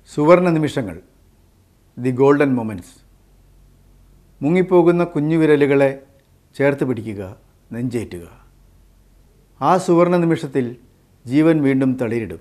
സുവർണ നിമിഷങ്ങൾ, the golden moments. മുങ്ങിപ്പോകുന്ന കുഞ്ഞുവിരലുകളെ ചേർത്ത് പിടിക്കുക, നെഞ്ചേറ്റുക. ആ സുവർണ നിമിഷത്തിൽ ജീവൻ വീണ്ടും തളിരിടും.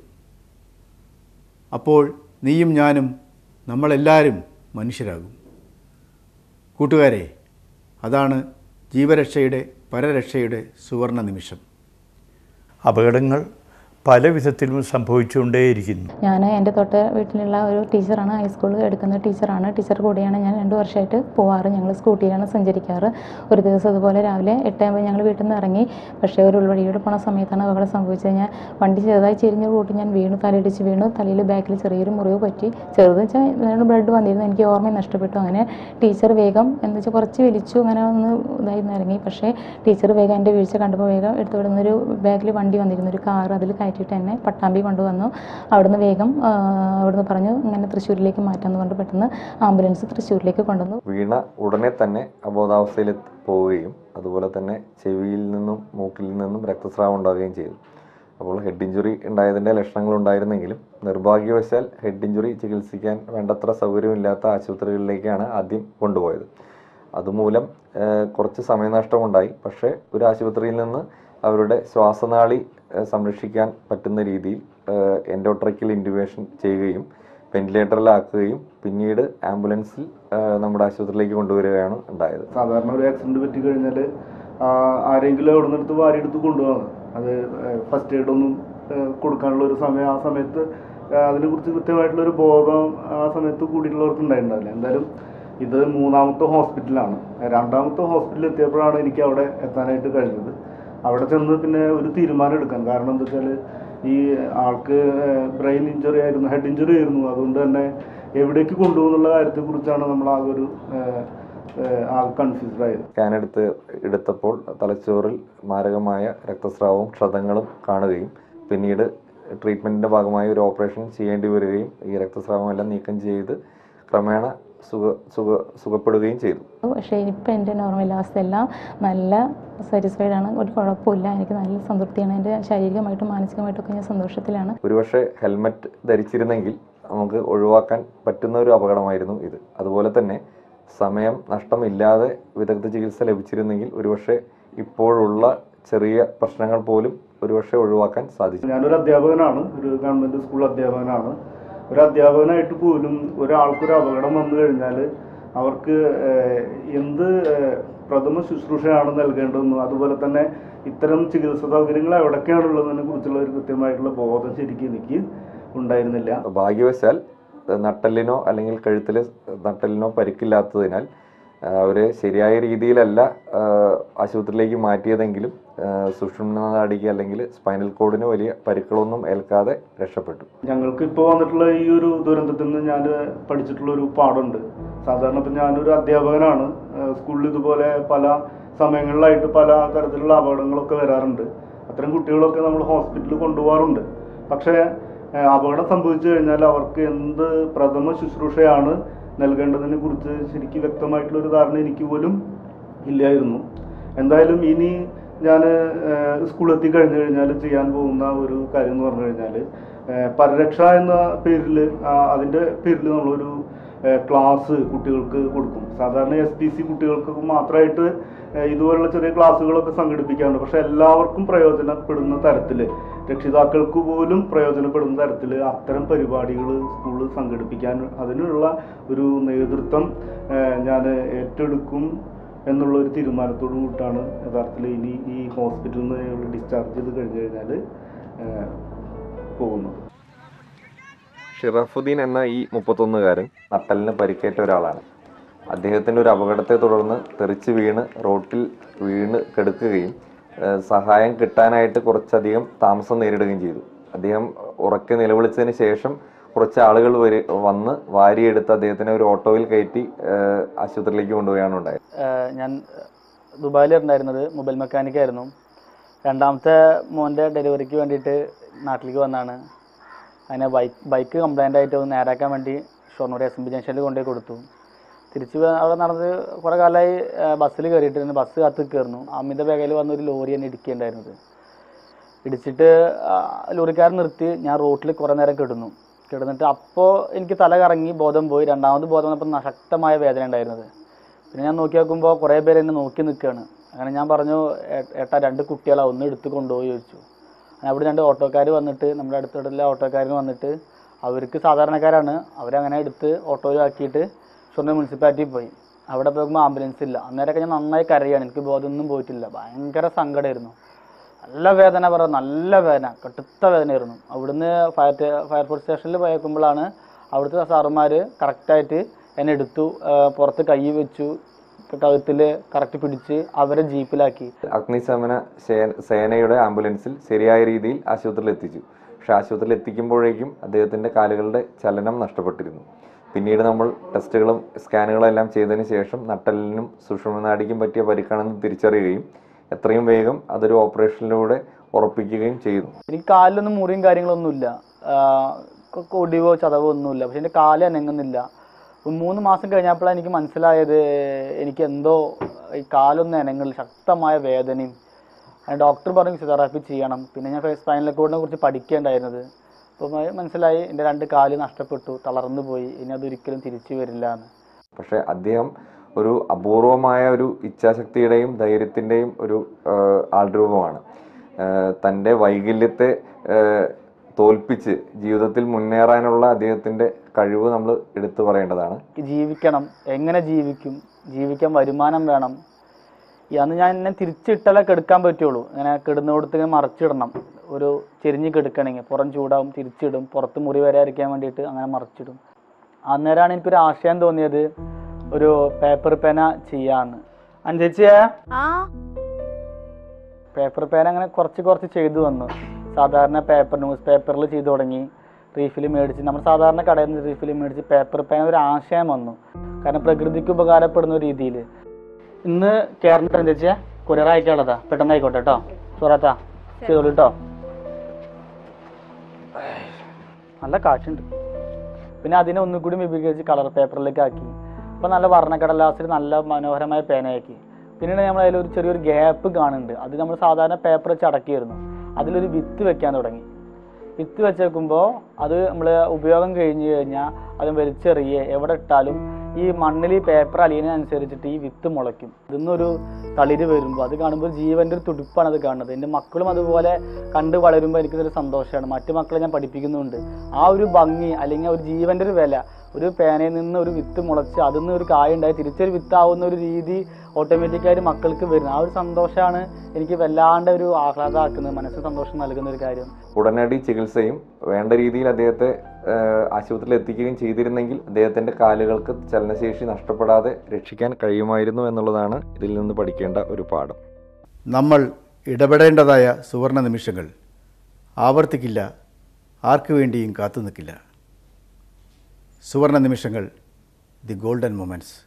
അപ്പോൾ നീയും ഞാനും നമ്മളെല്ലാവരും മനുഷ്യരാകും. കൂട്ടുകാരെ, അതാണ് ജീവരക്ഷയുടെ പരരക്ഷയുടെ സുവർണ നിമിഷം. അപകടങ്ങൾ പല വിധത്തിലും സംഭവിച്ചുകൊണ്ടേയിരിക്കുന്നു. ഞാൻ എൻ്റെ തൊട്ട് വീട്ടിലുള്ള ഒരു ടീച്ചറാണ്, ഹൈസ്കൂളിൽ എടുക്കുന്ന ടീച്ചറാണ്. ടീച്ചർ കൂടിയാണ് ഞാൻ 2 വർഷമായിട്ട് പോവാറ്. ഞങ്ങൾ സ്കൂട്ടിയിലാണ് സഞ്ചരിക്കാറ്. ഒരു ദിവസം അതുപോലെ രാവിലെ 8:50 ഞങ്ങൾ വീട്ടിൽ നിന്ന് ഇറങ്ങി. പക്ഷേ ഒരു ഉൾവഴിയോട് പോണ സമയത്താണ് അപകടം സംഭവിച്ചത്. ഞാൻ വണ്ടി ചെറുതായി ചെരിഞ്ഞ കൂട്ടി ഞാൻ വീണു, തലയിടിച്ച് വീണു. തലയിൽ ബാക്കിൽ ചെറിയൊരു മുറിവ് പറ്റി. ചെറുത് വെച്ചാൽ ബ്ലഡ് വന്നിരുന്നു. എനിക്ക് ഓർമ്മ നഷ്ടപ്പെട്ടു. അങ്ങനെ ടീച്ചർ വേഗം എന്താ വെച്ചാൽ കുറച്ച് വലിച്ചു, അങ്ങനെ ഒന്ന് ഇതായി ഇറങ്ങി. പക്ഷേ ടീച്ചർ വേഗം എൻ്റെ വീഴ്ച കണ്ടപ്പോൾ വേഗം എടുത്തു വിടുന്നൊരു ബാക്കിൽ വണ്ടി വന്നിരുന്നു, ഒരു കാർ. അതിൽ കയറ്റിയിട്ട് എന്നെ പട്ടാമ്പി കൊണ്ടുവന്നു. അവിടുന്ന് വേഗം അവിടുന്ന് പറഞ്ഞു ഇങ്ങനെ തൃശ്ശൂരിലേക്ക് മാറ്റാമെന്ന് പറഞ്ഞിട്ട് പെട്ടെന്ന് ആംബുലൻസ് തൃശ്ശൂരിലേക്ക് കൊണ്ടുവന്നു. വീണ ഉടനെ തന്നെ അബോധാവസ്ഥയിൽ പോവുകയും അതുപോലെ തന്നെ ചെവിയിൽ നിന്നും മൂക്കിൽ നിന്നും രക്തസ്രാവം ഉണ്ടാവുകയും ചെയ്തു. അപ്പോൾ ഹെഡ് ഇഞ്ചുറി ഉണ്ടായതിൻ്റെ ലക്ഷണങ്ങൾ ഉണ്ടായിരുന്നെങ്കിലും നിർഭാഗ്യവശാൽ ഹെഡ് ഇഞ്ചുറി ചികിത്സിക്കാൻ വേണ്ടത്ര സൗകര്യമില്ലാത്ത ആശുപത്രികളിലേക്കാണ് ആദ്യം കൊണ്ടുപോയത്. അതുമൂലം കുറച്ച് സമയനഷ്ടമുണ്ടായി. പക്ഷേ ഒരു ആശുപത്രിയിൽ നിന്ന് അവരുടെ ശ്വാസനാളി സംരക്ഷിക്കാൻ പറ്റുന്ന രീതിയിൽ എൻഡോട്രക്കിൽ ഇൻറ്റുബേഷൻ ചെയ്യുകയും വെന്റിലേറ്ററിലാക്കുകയും പിന്നീട് ആംബുലൻസിൽ നമ്മുടെ ആശുപത്രിയിലേക്ക് കൊണ്ടുവരികയാണ് ഉണ്ടായത്. സാധാരണ ഒരു ആക്സിഡൻറ്റ് പറ്റി കഴിഞ്ഞാൽ ആരെങ്കിലും അവിടെ നിന്നെടുത്ത് വാരിയെടുത്ത് കൊണ്ടുപോകുന്നത്, അത് ഫസ്റ്റ് എയ്ഡൊന്നും കൊടുക്കാനുള്ള ഒരു സമയം, ആ സമയത്ത് അതിനെക്കുറിച്ച് കൃത്യമായിട്ടുള്ളൊരു ബോധം ആ സമയത്ത് കൂടിയിട്ടുള്ളവർക്ക് ഉണ്ടായിട്ടുണ്ടാവില്ല. എന്തായാലും ഇത് 3ാമത്തെ ഹോസ്പിറ്റലാണ്. 2ാമത്തെ ഹോസ്പിറ്റലിൽ എത്തിയപ്പോഴാണ് എനിക്ക് അവിടെ എത്താനായിട്ട് കഴിഞ്ഞത്. അവിടെ ചെന്ന് പിന്നെ ഒരു തീരുമാനം എടുക്കാൻ, കാരണം എന്താ വെച്ചാൽ ഈ ആൾക്ക് ബ്രെയിൻ ഇഞ്ചുറി ആയിരുന്നു, ഹെഡ് ഇഞ്ചുറി ആയിരുന്നു. അതുകൊണ്ട് തന്നെ എവിടേക്ക് കൊണ്ടുപോകുന്നുള്ള കാര്യത്തെക്കുറിച്ചാണ് നമ്മൾ ആകെ കൺഫ്യൂസ്ഡ് ആയത്. സ്കാൻ എടുത്തപ്പോൾ തലച്ചോറിൽ മാരകമായ രക്തസ്രാവവും ക്ഷതങ്ങളും കാണുകയും പിന്നീട് ട്രീറ്റ്മെൻറ്റിൻ്റെ ഭാഗമായി ഒരു ഓപ്പറേഷൻ ചെയ്യേണ്ടി വരികയും ഈ രക്തസ്രാവമെല്ലാം നീക്കം ചെയ്ത് ക്രമേണ സുഖപ്പെടുകയും ചെയ്തു. പക്ഷേ ഇപ്പം എൻ്റെ നോർമൽ അവസ്ഥയെല്ലാം നല്ല സാറ്റിസ്ഫൈഡ് ആണ്, ഒരു കുഴപ്പമില്ല. എനിക്ക് നല്ല സംതൃപ്തിയാണ്. എൻ്റെ ശാരീരികമായിട്ടും മാനസികമായിട്ടൊക്കെ ഞാൻ സന്തോഷത്തിലാണ്. ഒരുപക്ഷെ ഹെൽമെറ്റ് ധരിച്ചിരുന്നെങ്കിൽ നമുക്ക് ഒഴിവാക്കാൻ പറ്റുന്ന ഒരു അപകടമായിരുന്നു ഇത്. അതുപോലെ തന്നെ സമയം നഷ്ടമില്ലാതെ വിദഗ്ധ ചികിത്സ ലഭിച്ചിരുന്നെങ്കിൽ ഒരുപക്ഷെ ഇപ്പോഴുള്ള ചെറിയ പ്രശ്നങ്ങൾ പോലും ഒരുപക്ഷെ ഒഴിവാക്കാൻ സാധിച്ചു. ഞാനൊരു അധ്യാപകനാണ്, ഒരു ഗവൺമെൻറ് സ്കൂൾ അധ്യാപകനാണ്. ഒരു അധ്യാപകനായിട്ട് പോലും ഒരാൾക്കൊരു അപകടം വന്നു കഴിഞ്ഞാൽ അവർക്ക് എന്ത് പ്രഥമ ശുശ്രൂഷയാണ് നൽകേണ്ടതെന്നും അതുപോലെ തന്നെ ഇത്തരം ചികിത്സാ സൗകര്യങ്ങൾ എവിടൊക്കെയാണുള്ളതിനെ കുറിച്ചുള്ള ഒരു കൃത്യമായിട്ടുള്ള ബോധം ശരിക്കും എനിക്ക് ഉണ്ടായിരുന്നില്ല. ഭാഗ്യവശാൽ നട്ടെല്ലിനോ അല്ലെങ്കിൽ കഴുത്തിൽ നട്ടെല്ലിനോ പരിക്കില്ലാത്തതിനാൽ അവരെ ശരിയായ രീതിയിലല്ല ആശുപത്രിയിലേക്ക് മാറ്റിയതെങ്കിലും സുഷുമ്നാനാഡിക്ക് അല്ലെങ്കിൽ സ്പൈനൽ കോഡിന് വലിയ പരിക്കുകളൊന്നും ഏൽക്കാതെ രക്ഷപ്പെട്ടു. ഞങ്ങൾക്ക് ഇപ്പോൾ വന്നിട്ടുള്ള ഈ ഒരു ദുരന്തത്തിൽ നിന്ന് ഞാൻ പഠിച്ചിട്ടുള്ള ഒരു പാഠമുണ്ട്. സാധാരണ ഇപ്പം ഞാനൊരു അധ്യാപകനാണ്. സ്കൂളിൽ ഇതുപോലെ പല സമയങ്ങളിലായിട്ട് പല തരത്തിലുള്ള അപകടങ്ങളൊക്കെ വരാറുണ്ട്. അത്തരം കുട്ടികളൊക്കെ നമ്മൾ ഹോസ്പിറ്റലിൽ കൊണ്ടുപോകാറുണ്ട്. പക്ഷേ അപകടം സംഭവിച്ചു കഴിഞ്ഞാൽ അവർക്ക് എന്ത് പ്രഥമ ശുശ്രൂഷയാണ് നൽകേണ്ടതിനെ കുറിച്ച് ശരിക്കും വ്യക്തമായിട്ടുള്ളൊരു ധാരണ എനിക്ക് പോലും ഇല്ലായിരുന്നു. എന്തായാലും ഇനി ഞാൻ സ്കൂളിലെത്തി കഴിഞ്ഞു കഴിഞ്ഞാൽ ചെയ്യാൻ പോകുന്ന ഒരു കാര്യം എന്ന് പറഞ്ഞു കഴിഞ്ഞാൽ പരരക്ഷ എന്ന പേരിൽ, അതിൻ്റെ പേരിൽ നമ്മളൊരു ക്ലാസ് കുട്ടികൾക്ക് കൊടുക്കും. സാധാരണ SPC കുട്ടികൾക്ക് മാത്രമായിട്ട് ഇതുപോലുള്ള ചെറിയ ക്ലാസ്സുകളൊക്കെ സംഘടിപ്പിക്കാറുണ്ട്. പക്ഷെ എല്ലാവർക്കും പ്രയോജനപ്പെടുന്ന തരത്തിൽ, രക്ഷിതാക്കൾക്ക് പോലും പ്രയോജനപ്പെടുന്ന തരത്തിൽ അത്തരം പരിപാടികൾ സ്കൂളിൽ സംഘടിപ്പിക്കാൻ അതിനുള്ള ഒരു നേതൃത്വം ഞാൻ ഏറ്റെടുക്കും എന്നുള്ള ഒരു തീരുമാനത്തോടു കൂട്ടാണ് യഥാർത്ഥത്തിൽ ഇനി ഈ ഹോസ്പിറ്റലിൽ നിന്ന് ഡിസ്ചാർജ് ചെയ്ത് കഴിഞ്ഞു കഴിഞ്ഞാൽ പോകുന്നത്. ഷിറഫുദ്ദീൻ എന്ന ഈ 31കാരൻ നട്ടലിന് പരിക്കേറ്റ ഒരാളാണ്. അദ്ദേഹത്തിൻ്റെ ഒരു അപകടത്തെ തുടർന്ന് തെറിച്ച് വീണ് റോട്ടിൽ വീണ് കിടക്കുകയും സഹായം കിട്ടാനായിട്ട് കുറച്ചധികം താമസം നേരിടുകയും ചെയ്തു. അദ്ദേഹം ഉറക്കെ നിലവിളിച്ചതിന് ശേഷം കുറച്ച് ആളുകൾ വന്ന് വാരിയെടുത്ത് അദ്ദേഹത്തിനെ ഒരു ഓട്ടോയിൽ കയറ്റി ആശുപത്രിയിലേക്ക് കൊണ്ടുപോയാണ് ഉണ്ടായത്. ഞാൻ ദുബായിലുണ്ടായിരുന്നത്, മൊബൈൽ മെക്കാനിക്കായിരുന്നു. 2ാമത്തെ മോൻ്റെ ഡെലിവറിക്ക് വേണ്ടിയിട്ട് നാട്ടിലേക്ക് വന്നതാണ്. അതിനെ ബൈക്ക് കംപ്ലൈൻ്റ് ആയിട്ട് ഒന്ന് നേരാക്കാൻ വേണ്ടി ഷൊർണൂർ SMB ജംഗ്ഷനിൽ കൊണ്ടുപോയി കൊടുത്തു. തിരിച്ച് അവിടെ നടന്ന് കുറേ കാലമായി ബസ്സിൽ കയറിയിട്ട് ബസ് കാത്ത് കയറുന്നു. അമിത വേഗയിൽ വന്നൊരു ലോറി തന്നെ ഇടിക്കുകയുണ്ടായിരുന്നത്. ഇടിച്ചിട്ട് ലോറിക്കാരൻ നിർത്തി. ഞാൻ റോട്ടിൽ കുറേ നേരം കിടന്നു. കിടന്നിട്ട് അപ്പോൾ എനിക്ക് തല കറങ്ങി ബോധം പോയി. രണ്ടാമത് ബോധം വന്നപ്പോൾ ശക്തമായ വേദന ഉണ്ടായിരുന്നത്. പിന്നെ ഞാൻ നോക്കി നോക്കുമ്പോൾ കുറേ പേര് എന്നെ നോക്കി നിൽക്കുകയാണ്. അങ്ങനെ ഞാൻ പറഞ്ഞു, ഏട്ടാ 2 കുട്ടികളാണ്, ഒന്ന് എടുത്ത് കൊണ്ടുപോയി ചോദിച്ചു. അങ്ങനെ അവിടെ 2 ഓട്ടോക്കാർ വന്നിട്ട്, നമ്മുടെ അടുത്തുള്ള ഓട്ടോക്കാരന് വന്നിട്ട്, അവർക്ക് സാധാരണക്കാരാണ്, അവരങ്ങനെ എടുത്ത് ഓട്ടോയിലാക്കിയിട്ട് ഷൊർണൂർ മുനിസിപ്പാലിറ്റിയിൽ പോയി. അവിടെ പോകുമ്പോൾ ആംബുലൻസ് ഇല്ല. അന്നേരമൊക്കെ ഞാൻ നന്നായി കരയാണ്, എനിക്ക് ബോധമൊന്നും പോയിട്ടില്ല. ഭയങ്കര സങ്കടമായിരുന്നു, നല്ല വേദന, നല്ല വേദന, കടുത്ത വേദനയായിരുന്നു. അവിടുന്ന് ഫയർഫോഴ്സ് സ്റ്റേഷനിൽ പോയേക്കുമ്പോഴാണ് അവിടുത്തെ സാറുമാർ കറക്റ്റായിട്ട് എന്നെ എടുത്തു, പുറത്ത് കൈ വെച്ചു, കഴുത്തിൽ കറക്റ്റ് പിടിച്ച് അവരെ ജീപ്പിലാക്കി. അഗ്നിശമന സേനയുടെ ആംബുലൻസിൽ ശരിയായ രീതിയിൽ ആശുപത്രിയിൽ എത്തിച്ചു. പക്ഷെ ആശുപത്രിയിൽ എത്തിക്കുമ്പോഴേക്കും അദ്ദേഹത്തിൻ്റെ കാലുകളുടെ ചലനം നഷ്ടപ്പെട്ടിരുന്നു. പിന്നീട് നമ്മൾ ടെസ്റ്റുകളും സ്കാനുകളും എല്ലാം ചെയ്തതിന് ശേഷം നട്ടെല്ലിനും സുഷുമ്നാടിക്കും പറ്റിയ പരിക്കാണെന്ന് തിരിച്ചറിയുകയും എത്രയും വേഗം അതൊരു ഓപ്പറേഷനിലൂടെ ഉറപ്പിക്കുകയും ചെയ്തു. എനിക്ക് കാലിലൊന്നും മുറിയും കാര്യങ്ങളൊന്നുമില്ല, ഒടിവോ ചതവോ ഒന്നുമില്ല. പക്ഷെ എൻ്റെ കാല് അനങ്ങുന്നില്ല. 3 മാസം കഴിഞ്ഞപ്പോഴാണ് എനിക്ക് മനസ്സിലായത്, എനിക്ക് എന്തോ ഈ കാലൊന്നും അനങ്ങില്ല, ശക്തമായ വേദനയും. ഡോക്ടർ പറഞ്ഞു ഫിസിയോതെറാപ്പി ചെയ്യണം. പിന്നെ ഞാൻ സ്പൈനൽ കോഡിനെ കുറിച്ച് പഠിക്കേണ്ടായിരുന്നത്. അപ്പോൾ മനസ്സിലായി എൻ്റെ 2 കാല് നഷ്ടപ്പെട്ടു, തളർന്നു പോയി, ഇനി അതൊരിക്കലും തിരിച്ചു വരില്ല എന്ന്. പക്ഷേ അദ്ദേഹം ഒരു അപൂർവമായ ഒരു ഇച്ഛാശക്തിയുടെയും ധൈര്യത്തിൻ്റെയും ഒരു ആൾരൂപമാണ്. തൻ്റെ വൈകല്യത്തെ തോൽപ്പിച്ച് ജീവിതത്തിൽ മുന്നേറാനുള്ള അദ്ദേഹത്തിൻ്റെ കഴിവ് നമ്മൾ എടുത്തു പറയേണ്ടതാണ്. ജീവിക്കണം, എങ്ങനെ ജീവിക്കാൻ വരുമാനം വേണം. അന്ന് ഞാൻ എന്നെ തിരിച്ചിട്ടാലേ കെടുക്കാൻ പറ്റുള്ളൂ. ഇങ്ങനെ കിടന്നിടത്ത് മറച്ചിടണം, ഒരു ചെരിഞ്ഞ് കെടുക്കണമെങ്കിൽ പുറം ചൂടാവും, തിരിച്ചിടും, പുറത്ത് മുറി വരാതിരിക്കാൻ വേണ്ടിയിട്ട് അങ്ങനെ മറച്ചിടും. അന്നേരമാണ് എനിക്കൊരു ആശയം തോന്നിയത്, ഒരു പേപ്പർ പേന ചെയ്യാന്ന്. അനുസരിച്ചേ പേപ്പർ പേന അങ്ങനെ കുറച്ച് ചെയ്തു വന്നു. സാധാരണ ന്യൂസ് പേപ്പറിൽ ചെയ്തു തുടങ്ങി, റീഫിൽ മേടിച്ച്, നമ്മൾ സാധാരണ കടയിൽ നിന്ന് റീഫിൽ മേടിച്ച് പേപ്പർ പേന ഒരു ആശയം വന്നു. കാരണം പ്രകൃതിക്ക് ഉപകാരപ്പെടുന്ന രീതിയിൽ. ഇന്ന് കേരളത്തിൽ എന്താ വെച്ചാൽ കൊറിയർ അയക്കാനുള്ളതാ, പെട്ടെന്ന് ആയിക്കോട്ടെ കേട്ടോ. സുറാത്താ ചെയ്തോളൂ കേട്ടോ. നല്ല കാറ്റുണ്ട്. പിന്നെ അതിനെ ഒന്നുകൂടി വിപുലീകരിച്ച് കളർ പേപ്പറിലേക്ക് ആക്കി. അപ്പോൾ നല്ല വർണ്ണക്കടലാസിൽ നല്ല മനോഹരമായ പേനയാക്കി. പിന്നീട് നമ്മൾ അതിലൊരു ചെറിയൊരു ഗ്യാപ്പ് കാണുന്നുണ്ട്. അത് നമ്മൾ സാധാരണ പേപ്പർ വെച്ച് അടക്കിയിരുന്നു. അതിലൊരു വിത്ത് വെക്കാൻ തുടങ്ങി. വിത്ത് വെച്ചേക്കുമ്പോൾ അത് നമ്മൾ ഉപയോഗം കഴിഞ്ഞ് കഴിഞ്ഞാൽ അത് വലിച്ചെറിയേ എവിടെ ഇട്ടാലും ഈ മണ്ണിൽ ഈ പേപ്പർ അലിയുന്നതിനനുസരിച്ചിട്ട് ഈ വിത്ത് മുളയ്ക്കും. ഇതിന്നൊരു തളിര് വരുമ്പോൾ അത് കാണുമ്പോൾ ജീവൻ്റെ ഒരു തുടിപ്പാണ് അത് കാണുന്നത്. എൻ്റെ മക്കളും അതുപോലെ കണ്ട് വളരുമ്പോൾ എനിക്കൊരു സന്തോഷമാണ്. മറ്റു മക്കളെ ഞാൻ പഠിപ്പിക്കുന്നുണ്ട്. ആ ഒരു ഭംഗി അല്ലെങ്കിൽ ഒരു ജീവൻ്റെ ഒരു വില, ഒരു പേനയിൽ നിന്ന് ഒരു വിത്ത് മുളച്ച് അതിൽ നിന്ന് ഒരു കായ ഉണ്ടായി തിരിച്ചൊരു വിത്താവുന്ന ഒരു രീതി ഓട്ടോമാറ്റിക്കായിട്ട് മക്കൾക്ക് വരുന്നത്. ആ ഒരു സന്തോഷമാണ് എനിക്ക് വല്ലാണ്ട് ഒരു ആഹ്ലാദമാക്കുന്നത്, മനസ്സിന് സന്തോഷം നൽകുന്ന ഒരു കാര്യം. ഉടനടി ചികിത്സയും വേണ്ട രീതിയിൽ അദ്ദേഹത്തെ ആശുപത്രിയിൽ എത്തിക്കുകയും ചെയ്തിരുന്നെങ്കിൽ അദ്ദേഹത്തിൻ്റെ കാലുകൾക്ക് ചലനശേഷി നഷ്ടപ്പെടാതെ രക്ഷിക്കാൻ കഴിയുമായിരുന്നു എന്നുള്ളതാണ് ഇതിൽ നിന്ന് പഠിക്കേണ്ട ഒരു പാഠം. നമ്മൾ ഇടപെടേണ്ടതായ സുവർണ നിമിഷങ്ങൾ ആവർത്തിക്കില്ല, ആർക്കു വേണ്ടിയും കാത്തു നിൽക്കില്ല. സുവർണ നിമിഷങ്ങൾ, ദി ഗോൾഡൻ മൊമെൻറ്റ്സ്.